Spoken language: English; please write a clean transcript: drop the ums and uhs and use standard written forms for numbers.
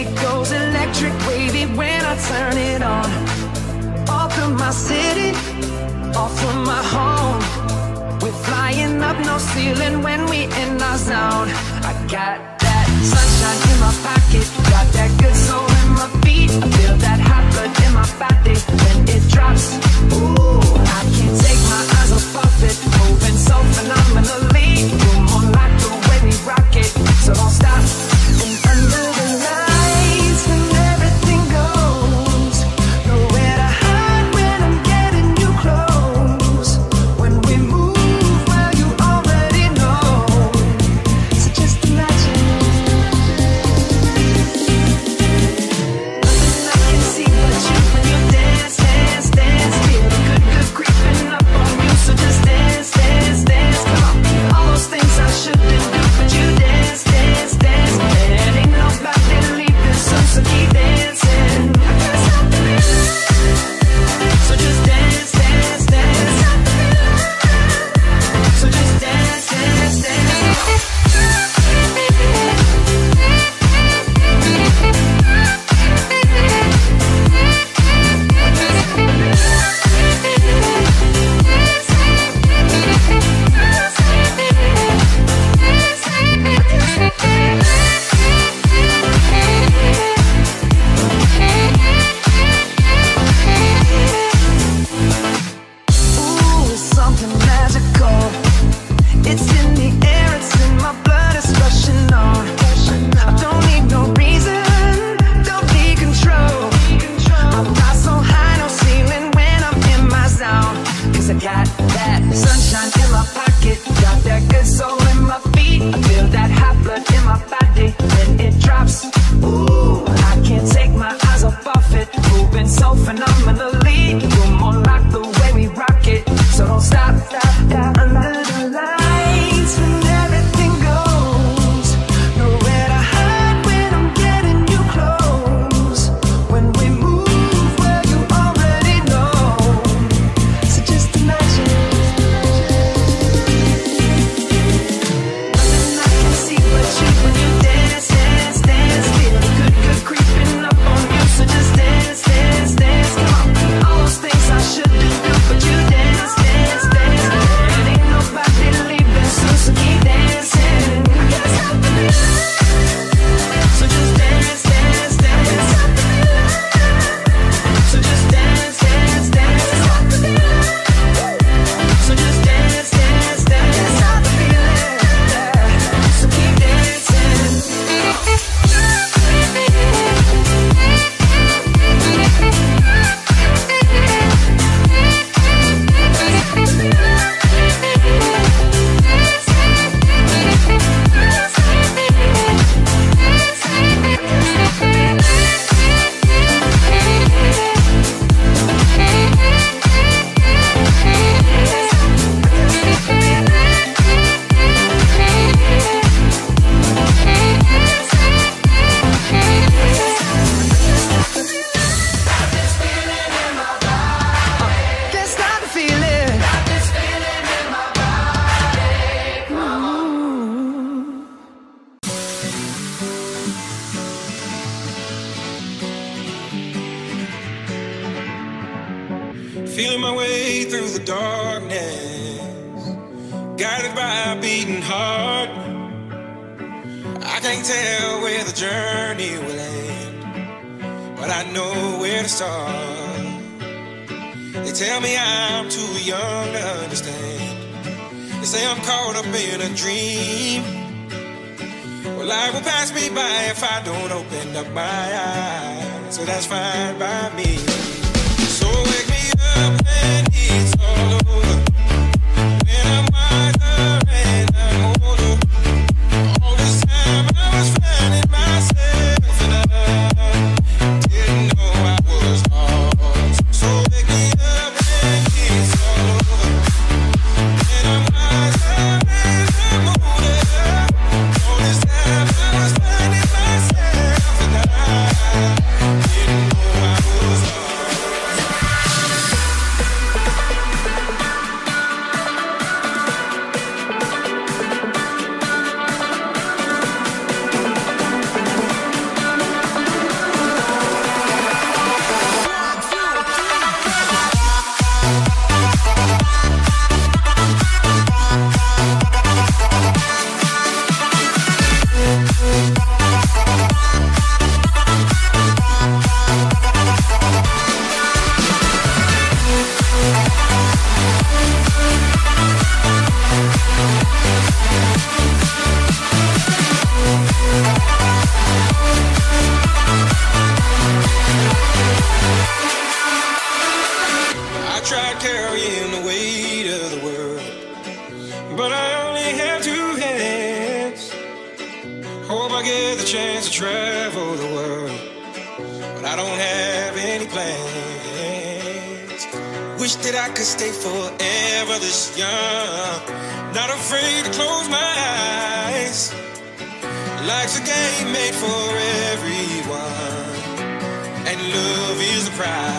It goes electric wavy when I turn it on. Off from my city, off from my home. We're flying up, no ceiling when we in our zone. I got that sunshine in my pocket, got that good soul in my feet. I feel that hot blood in my body when it drops. Ooh, I can't take my eyes off of it, moving so phenomenally. You're more like the way we rock it, so don't stop. And under the lights when everything goes, nowhere to hide when I'm getting you close. When we move, well, you already know. So just imagine. Nothing I can see but you when you dance, dance, dance. Feel the good, good creeping up on you. So just dance, dance, dance. Come on, all those things I shouldn't do, but you dance, dance, dance. And ain't nobody leaving soon, so keep dancing. I can't stop the feeling. So just dance, dance, dance. So just dance, dance, dance. Ooh, it's something magical. It's in the air, it's in my blood, it's rushing on. I don't need no reason, don't need control. I rise so high, no ceiling when I'm in my zone. Cause I got that sunshine in my pocket, got that good soul in my feet. I feel that hot blood in my body when it drops. Ooh, I can't take my eyes off of it, moving so phenomenally. You're more like the way we rock it, so don't stop, stop, stop. Under the lights when everything goes, nowhere to hide when I'm getting you close. When we move, well, you already know. So just imagine. Nothing I can see but you when you dance, dance, dance. Feel the good, good creeping up on you. So just dance, dance, dance. Come on, all those things I shouldn't do, but you dance, dance, dance. And ain't nobody leaving soon, so keep dancing. I can't stop the feeling. So just dance, dance, dance. So just dance, dance, dance. So just dance, dance, dance. Stop the feeling. So keep dancing. Can't stop the feeling. Feeling my way through the darkness, guided by a beating heart. I can't tell where the journey will end, but I know where to start. They tell me I'm too young to understand. They say I'm caught up in a dream. Well, life will pass me by if I don't open up my eyes, so that's fine by me. So wake me up when it's all over, when I'm wiser and I'm older. All this time I was finding myself and I didn't know I was lost. So wake me up when it's all over, when I'm wiser and I'm older. All this time I was finding myself and I didn't know I was lost. Hope I get the chance to travel the world, but I don't have any plans. Wish that I could stay forever this young, not afraid to close my eyes. Life's a game made for everyone, and love is the prize.